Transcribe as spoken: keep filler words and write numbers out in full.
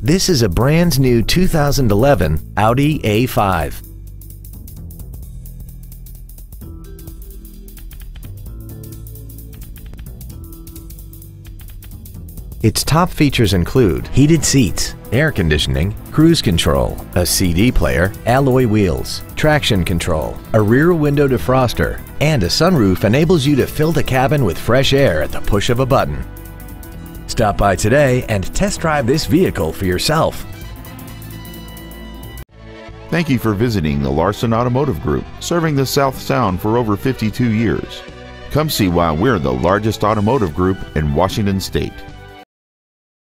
This is a brand new two thousand eleven Audi A five. Its top features include heated seats, air conditioning, cruise control, a C D player, alloy wheels, traction control, a rear window defroster, and a sunroof enables you to fill the cabin with fresh air at the push of a button. Stop by today and test drive this vehicle for yourself. Thank you for visiting the Larson Automotive Group, serving the South Sound for over fifty-two years. Come see why we're the largest automotive group in Washington State.